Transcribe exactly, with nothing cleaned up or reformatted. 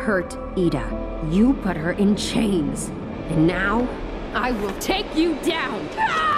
hurt Ida. You put her in chains. And now, I will take you down! Ah!